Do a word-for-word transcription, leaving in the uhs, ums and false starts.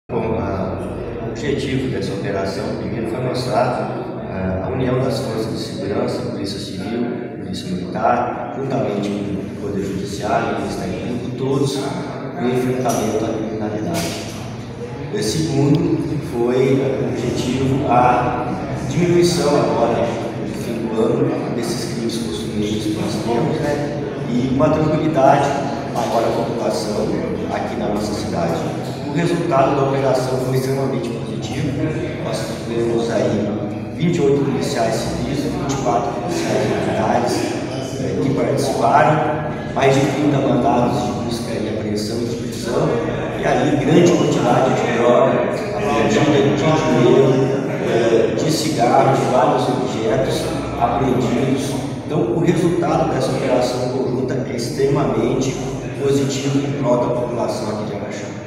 Bom, a, o objetivo dessa operação, primeiro, foi mostrar a, a união das forças de segurança, Polícia Civil, Polícia Militar, juntamente com o Poder Judiciário, Ministério Público, todos no enfrentamento à criminalidade. O segundo foi o objetivo a diminuição agora, no fim do ano, desses crimes costumeiros que nós temos, né? E uma tranquilidade maior à população aqui na nossa cidade. O resultado da operação foi extremamente positivo. Nós tivemos aí vinte e oito policiais civis, vinte e quatro policiais militares eh, que participaram, mais de trinta mandados de busca e apreensão e de prisão, e aí grande quantidade de droga apreendida, de dinheiro, eh, de cigarros, de vários objetos apreendidos. Então, o resultado dessa operação conjunta é extremamente positivo em prol da população aqui de Araxá.